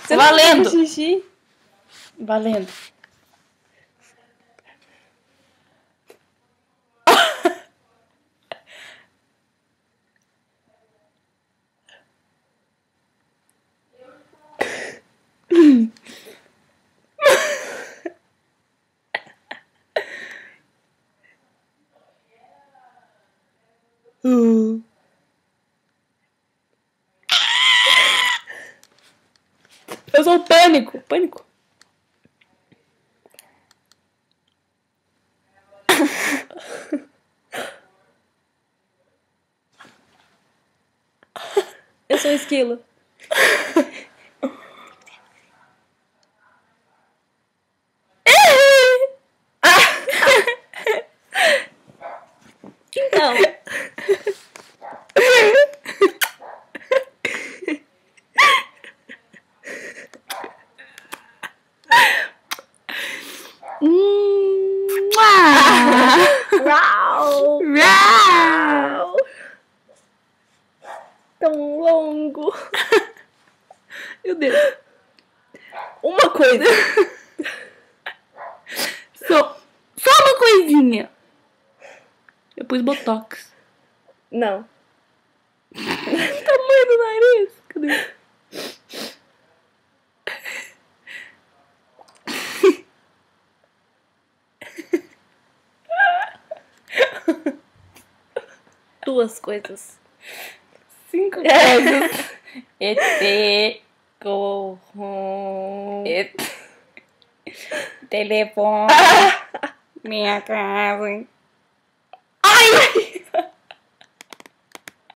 Você Valendo. Não fez xixi? Valendo. Eu sou o pânico. Pânico. Eu sou esquilo. Então. Uau! Uau! Tão longo. Meu Deus. Uma coisa. Só uma coisinha. Eu pus botox. Não. Tamanho do nariz. Cadê? Duas coisas. 5 coisas. ET. Corrom. Telefone. Minha casa.